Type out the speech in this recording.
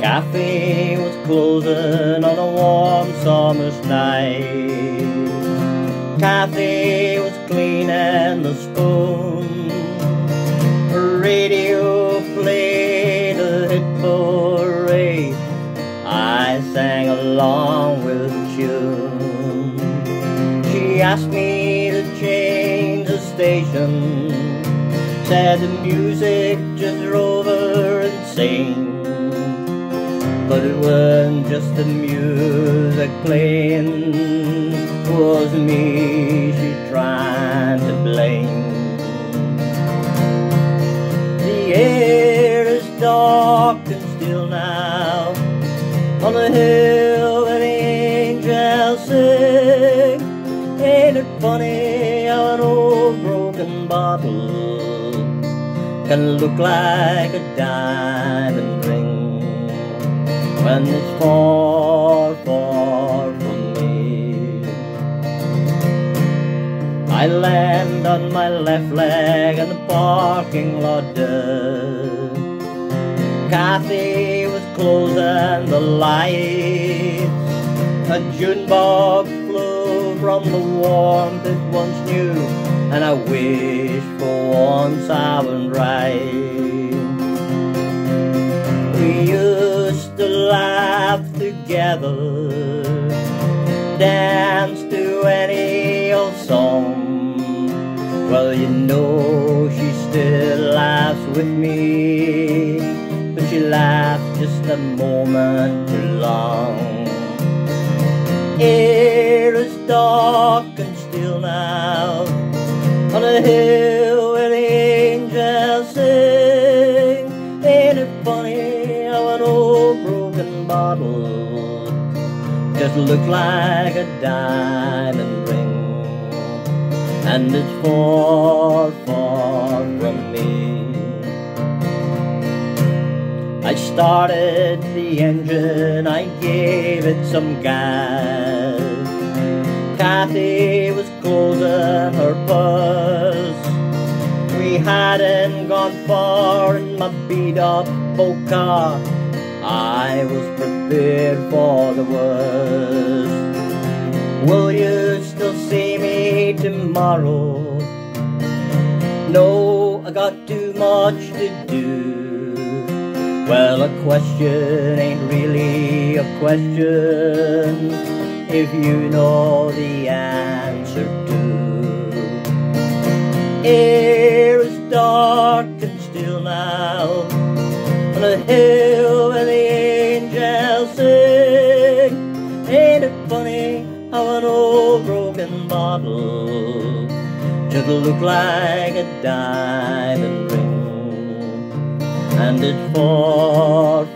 cafe was closing on a warm summer's night. Kathy was cleaning the spoon. Her radio played a hit parade. I sang along with the tune. She asked me to change the station, said the music just drove her insane. But it wasn't just the music playing, it was me she tried to blame. The air is dark and still now, on the hill where the angels sing. Ain't it funny how an old broken bottle can look like a diamond ring when it's far, far from me. I land on my left leg and the parking lot does. Kathy was closing the lights. A June bug flew from the warmth it once knew, and I wish for once I was right. We used to laugh together, dance to any old song. Well, you know she still laughs with me, but she laughed just a moment too long. Air is dark and still now, on a hill where the angels sing. Ain't it funny how an old broken bottle just looks like a diamond ring, and it's far, far from me. I started the engine, I gave it some gas. Kathy was closing her purse. We hadn't gone far in my beat-up old car. I was prepared for the worst. Will you still see me tomorrow? No, I got too much to do. Well, a question ain't really a question if you know the answer to. Air is dark and still now, on a hill where the angels sing. Ain't it funny how an old broken bottle just look like a diamond ring, and it's far,